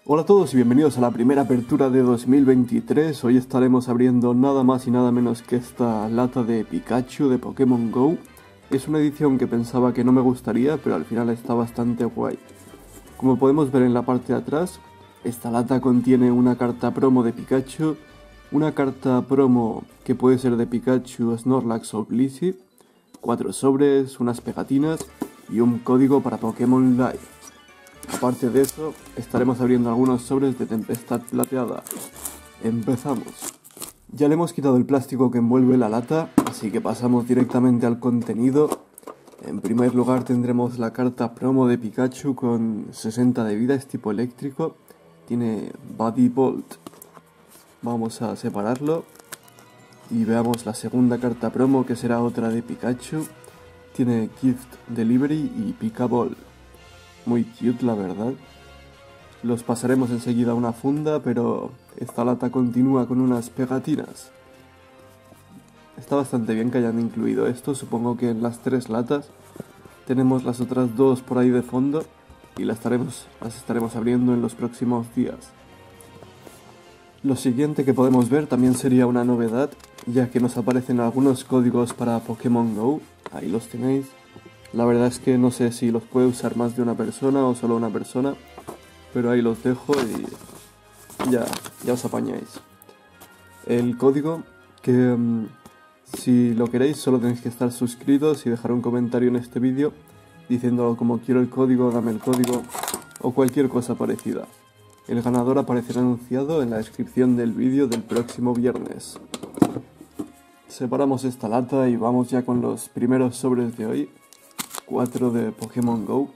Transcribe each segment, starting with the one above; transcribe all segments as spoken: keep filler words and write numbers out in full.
Hola a todos y bienvenidos a la primera apertura de dos mil veintitrés. Hoy estaremos abriendo nada más y nada menos que esta lata de Pikachu de Pokémon Go. Es una edición que pensaba que no me gustaría, pero al final está bastante guay. Como podemos ver en la parte de atrás, esta lata contiene una carta promo de Pikachu, una carta promo que puede ser de Pikachu, Snorlax o Blissey, cuatro sobres, unas pegatinas y un código para Pokémon Live. Aparte de eso, estaremos abriendo algunos sobres de Tempestad Plateada. Empezamos. Ya le hemos quitado el plástico que envuelve la lata, así que pasamos directamente al contenido. En primer lugar tendremos la carta promo de Pikachu con sesenta de vida, es tipo eléctrico. Tiene Body Bolt. Vamos a separarlo. Y veamos la segunda carta promo, que será otra de Pikachu. Tiene Gift Delivery y Pika-Ball. Muy cute, la verdad. Los pasaremos enseguida a una funda, pero esta lata continúa con unas pegatinas. Está bastante bien que hayan incluido esto. Supongo que en las tres latas tenemos las otras dos por ahí de fondo y las estaremos, las estaremos abriendo en los próximos días. Lo siguiente que podemos ver también sería una novedad, ya que nos aparecen algunos códigos para Pokémon Go. Ahí los tenéis. La verdad es que no sé si los puede usar más de una persona o solo una persona, pero ahí los dejo y ya, ya os apañáis. El código, que um, si lo queréis solo tenéis que estar suscritos y dejar un comentario en este vídeo diciéndolo como quiero el código, dame el código o cualquier cosa parecida. El ganador aparecerá anunciado en la descripción del vídeo del próximo viernes. Separamos esta lata y vamos ya con los primeros sobres de hoy. cuatro de Pokémon Go.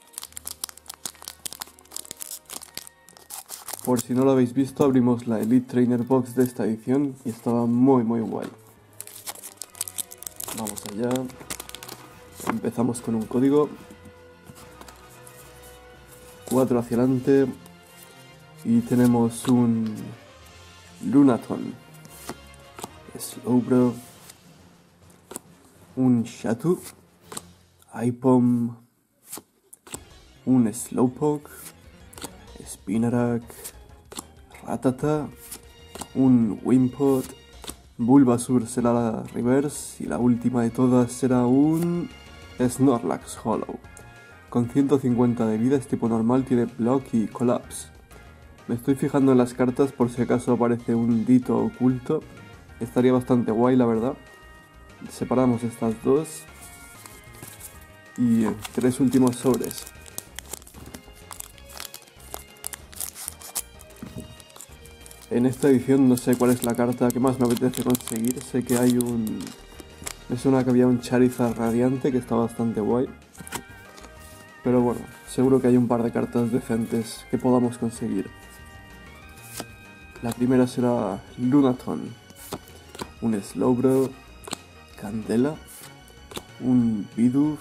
Por si no lo habéis visto, abrimos la Elite Trainer Box de esta edición y estaba muy muy guay. Vamos allá. Empezamos con un código. cuatro hacia adelante. Y tenemos un Lunaton, Slowbro, un Xatu, Aipom, un Slowpoke, Spinarak, Rattata, un Wimpod, Bulbasaur será la reverse y la última de todas será un Snorlax Hollow. Con ciento cincuenta de vida, es tipo normal, tiene Block y Collapse. Me estoy fijando en las cartas por si acaso aparece un Ditto oculto. Estaría bastante guay, la verdad. Separamos estas dos. Y tres últimos sobres. En esta edición no sé cuál es la carta que más me apetece conseguir. Sé que hay un... Me suena que había un Charizard Radiante que está bastante guay. Pero bueno, seguro que hay un par de cartas decentes que podamos conseguir. La primera será Lunaton, un Slowbro, Candela, un Bidoof,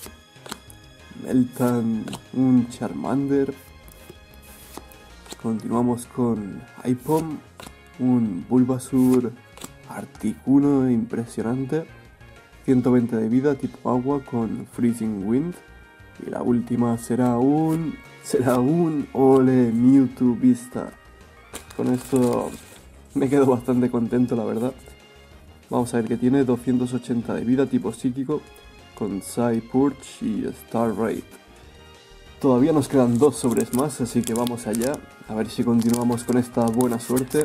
Meltan, un Charmander. Continuamos con Aipom, un Bulbasaur Articuno impresionante, ciento veinte de vida tipo agua con Freezing Wind. Y la última será un... será un Ole Mewtwo Vista. Con esto me quedo bastante contento, la verdad. Vamos a ver que tiene doscientos ochenta de vida tipo psíquico con Psy Purge y Star Raid. Todavía nos quedan dos sobres más, así que vamos allá. A ver si continuamos con esta buena suerte.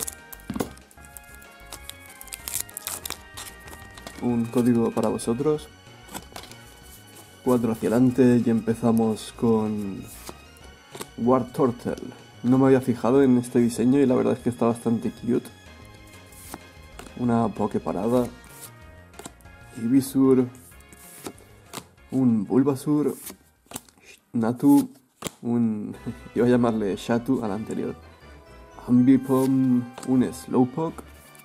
Un código para vosotros. cuatro hacia adelante y empezamos con Wartortle. No me había fijado en este diseño y la verdad es que está bastante cute. Una Poképarada, Ivysaur, un Bulbasaur, Natu, un... iba a llamarle Xatu al anterior, Ambipom, un Slowpoke,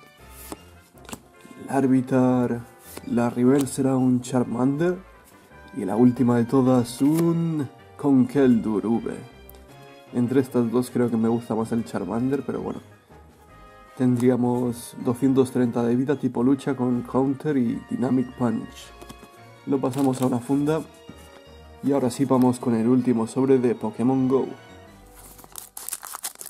Larvitar, la rival será un Charmander y la última de todas un Conkeldurr V. Entre estas dos creo que me gusta más el Charmander, pero bueno. Tendríamos doscientos treinta de vida tipo lucha con Counter y Dynamic Punch. Lo pasamos a una funda. Y ahora sí vamos con el último sobre de Pokémon Go.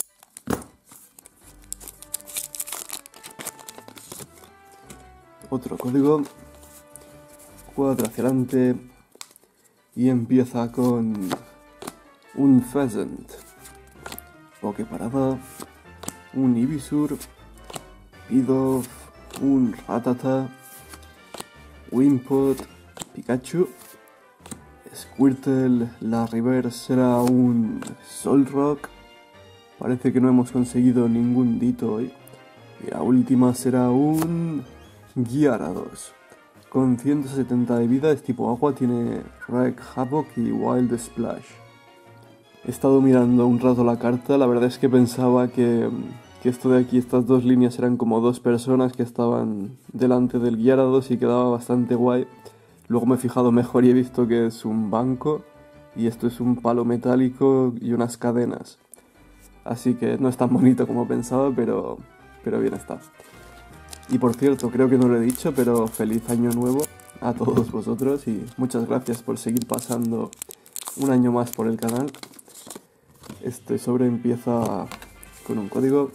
otro código, cuatro hacia adelante y empieza con un Pheasant, Pokeparada, un Ivysaur, Pidove, un Rattata, Wimpod, Pikachu, Squirtle, la reverse será un Solrock, parece que no hemos conseguido ningún Ditto hoy, y la última será un Gyarados. Con ciento setenta de vida, es tipo agua, tiene Wreck, Havoc y Wild Splash. He estado mirando un rato la carta, la verdad es que pensaba que, que esto de aquí, estas dos líneas eran como dos personas que estaban delante del Gyarados y quedaba bastante guay. Luego me he fijado mejor y he visto que es un banco y esto es un palo metálico y unas cadenas. Así que no es tan bonito como pensaba, pero, pero bien está. Y por cierto, creo que no lo he dicho, pero feliz año nuevo a todos vosotros y muchas gracias por seguir pasando un año más por el canal. Este sobre empieza con un código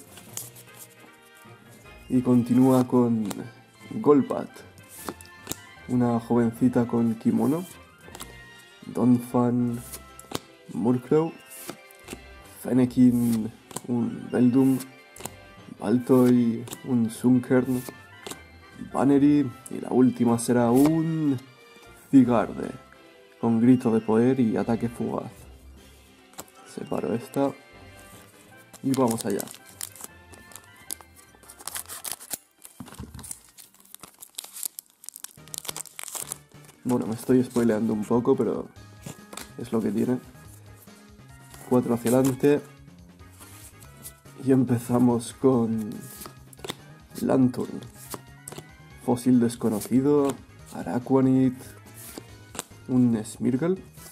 y continúa con Golbat, una jovencita con kimono, Donphan, Murkrow, Fennekin, un Beldum, Baltoy, un Sunkern, Bannery y la última será un Zygarde con grito de poder y ataque fugaz. Separo esta y vamos allá. Bueno, me estoy spoileando un poco, pero es lo que tiene. Cuatro hacia adelante. Y empezamos con Lanturn, Fósil desconocido, Araquanid, un Smeargle,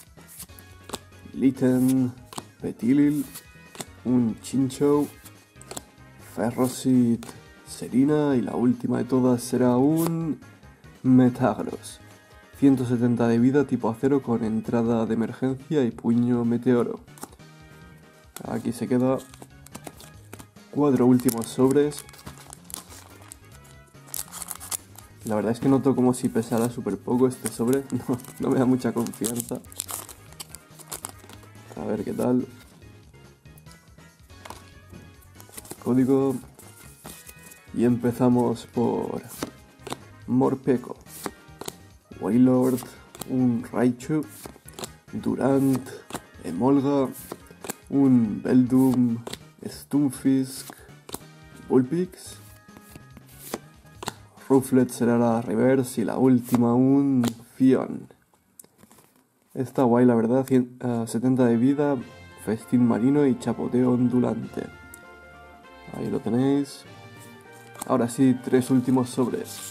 Litten, Petilil, un Chinchou, Ferroseed, Serena y la última de todas será un Metagross. ciento setenta de vida tipo acero con entrada de emergencia y puño meteoro. Aquí se queda. Cuatro últimos sobres. La verdad es que noto como si pesara súper poco este sobre. No, no me da mucha confianza. A ver qué tal. Código. Y empezamos por Morpeko, Wailord, un Raichu, Durant, Emolga, un Beldum, Stunfisk, Bullpix, Rufflet será la reverse y la última un Fion. Está guay la verdad, setenta de vida, festín marino y chapoteo ondulante. Ahí lo tenéis. Ahora sí, tres últimos sobres.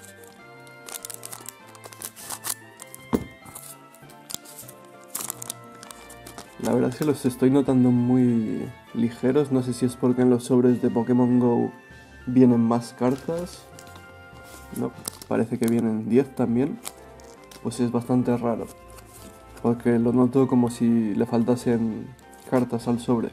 La verdad es que los estoy notando muy ligeros, no sé si es porque en los sobres de Pokémon Go vienen más cartas. No, parece que vienen diez también. Pues es bastante raro, porque lo noto como si le faltasen cartas al sobre.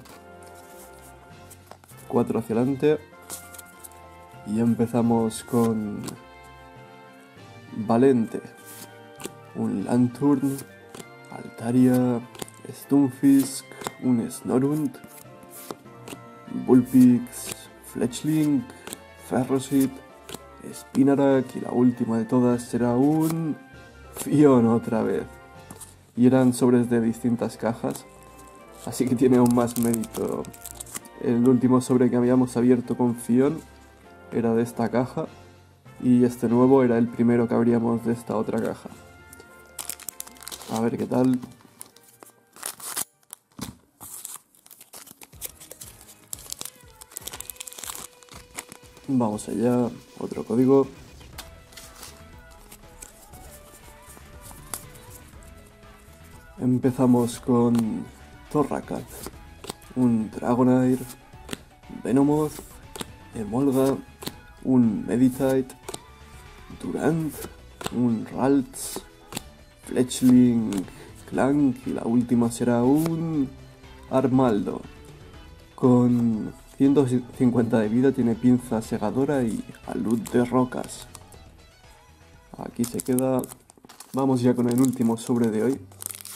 cuatro hacia adelante. Y empezamos con Valente, un Lanturn, Altaria, Stunfisk, un Snorunt, Bullpix, Fletchling, Ferroseed, Spinarak y la última de todas será un Fion otra vez. Y eran sobres de distintas cajas, así que tiene aún más mérito. El último sobre que habíamos abierto con Fion era de esta caja y este nuevo era el primero que abríamos de esta otra caja. A ver qué tal. Vamos allá, otro código. Empezamos con Torracat, un Dragonair, Venomoth, Emolga, un Meditite, Durant, un Ralts, Fletchling, Clank y la última será un Armaldo. Con ciento cincuenta de vida tiene pinza segadora y alud de rocas. Aquí se queda. Vamos ya con el último sobre de hoy.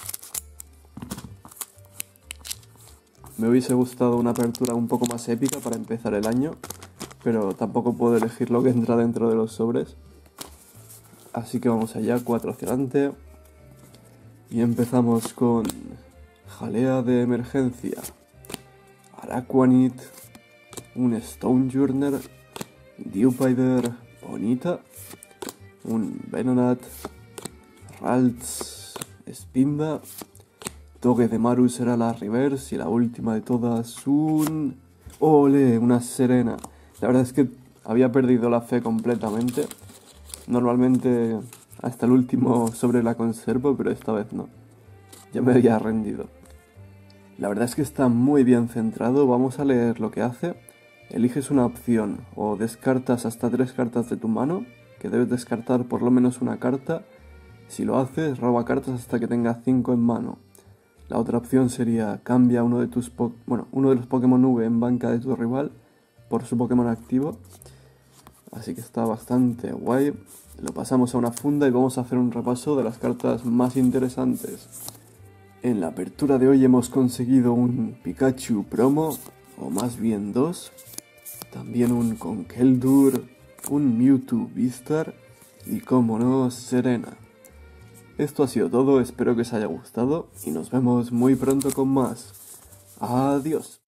Me hubiese gustado una apertura un poco más épica para empezar el año, pero tampoco puedo elegir lo que entra dentro de los sobres. Así que vamos allá, cuatro hacia adelante. Y empezamos con Jalea de Emergencia, Araquanid, un Stonejourner, Dewpider, Bonita, un Venonat, Ralts, Spinda, Toque de Maru será la reverse y la última de todas un... ¡Ole! Una Serena. La verdad es que había perdido la fe completamente. Normalmente hasta el último sobre la conservo, pero esta vez no. Ya me había rendido. La verdad es que está muy bien centrado. Vamos a leer lo que hace. Eliges una opción o descartas hasta tres cartas de tu mano, que debes descartar por lo menos una carta. Si lo haces, roba cartas hasta que tengas cinco en mano. La otra opción sería cambia uno de tus po bueno, uno de los Pokémon V en banca de tu rival por su Pokémon activo. Así que está bastante guay. Lo pasamos a una funda y vamos a hacer un repaso de las cartas más interesantes. En la apertura de hoy hemos conseguido un Pikachu promo, o más bien dos. También un Conkeldurr, un Mewtwo Beastar y, como no, Serena. Esto ha sido todo, espero que os haya gustado y nos vemos muy pronto con más. Adiós.